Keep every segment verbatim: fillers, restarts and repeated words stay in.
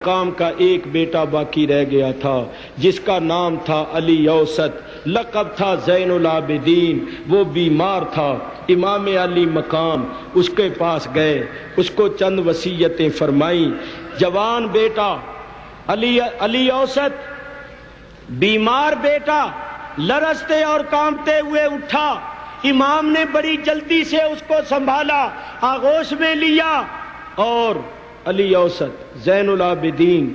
کام کا ایک بیٹا باقی رہ گیا تھا جس کا نام تھا علی اوسط، لقب تھا زین العابدین۔ وہ بیمار تھا، امام علی مقام اس کے پاس گئے، اس کو چند وصیتیں فرمائیں۔ جوان بیٹا علی علی اوسط، بیمار بیٹا لرزتے اور کانپتے ہوئے اٹھا۔ امام نے بڑی جلدی سے اس کو سنبھالا، آغوش میں لیا، اور علی اوسط زین العابدین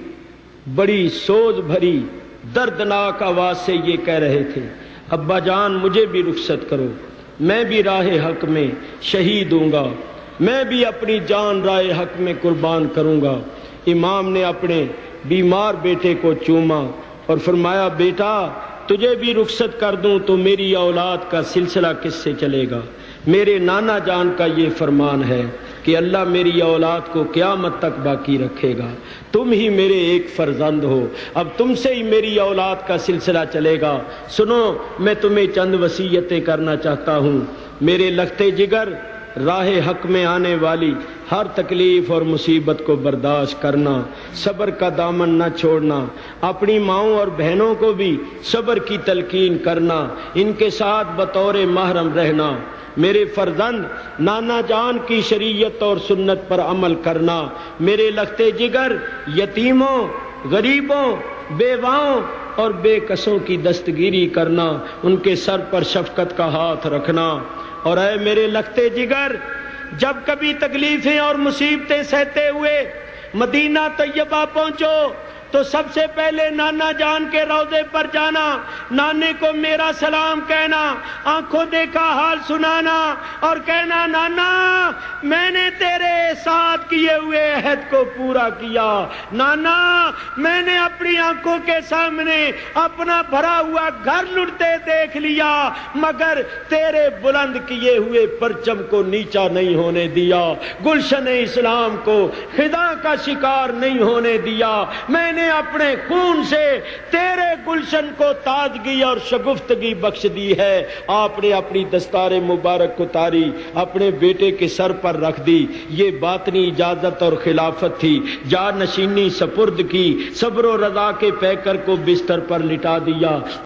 بڑی سوز بھری دردناک آواز سے یہ کہہ رہے تھے، ابا جان مجھے بھی رخصت کرو، میں بھی راہ حق میں شہید ہوں گا، میں بھی اپنی جان راہ حق میں قربان کروں گا۔ امام نے اپنے بیمار بیٹے کو چوما اور فرمایا، بیٹا تجھے بھی رخصت کر دوں تو میری اولاد کا سلسلہ کس سے چلے گا؟ میرے نانا جان کا یہ فرمان ہے کہ اللہ میری اولاد کو قیامت تک باقی رکھے گا، تم ہی میرے ایک فرزند ہو، اب تم سے ہی میری اولاد کا سلسلہ چلے گا۔ سنو، میں تمہیں چند وصیتیں کرنا چاہتا ہوں۔ میرے لگتے جگر، راہ حق میں آنے والی ہر تکلیف اور مصیبت کو برداشت کرنا، صبر کا دامن نہ چھوڑنا، اپنی ماؤں اور بہنوں کو بھی صبر کی تلقین کرنا، ان کے ساتھ بطور محرم رہنا۔ میرے فرزند، نانا جان کی شریعت اور سنت پر عمل کرنا۔ میرے لگتے جگر، یتیموں، غریبوں، بیواؤں اور بے کسوں کی دستگیری کرنا، ان کے سر پر شفقت کا ہاتھ رکھنا۔ اور اے میرے لگتے جگر، جب کبھی تکلیفیں اور مصیبتیں سہتے ہوئے مدینہ طیبہ پہنچو تو سب سے پہلے نانا جان کے روضے پر جانا، نانے کو میرا سلام کہنا، آنکھوں دیکھا حال سنانا اور کہنا، نانا میں نے تیرے ساتھ کیے ہوئے عہد کو پورا کیا، نانا میں نے اپنی آنکھوں کے سامنے اپنا بھرا ہوا گھر لٹتے دیکھ لیا، مگر تیرے بلند کیے ہوئے پرچم کو نیچا نہیں ہونے دیا، گلشن اسلام کو خدا کا شکار نہیں ہونے دیا۔ میں نے اپنے خون سے تیرے گلشن کو تازگی اور شگفتگی بخش دی ہے۔ آپ نے اپنی دستار مبارک اتاری، اپنے بیٹے کے سر پر رکھ دی، یہ باطنی اجازت اور خلافت تھی۔ جانشینی سپرد کی، صبر و رضا کے پیکر کو بستر پر لٹا دیا۔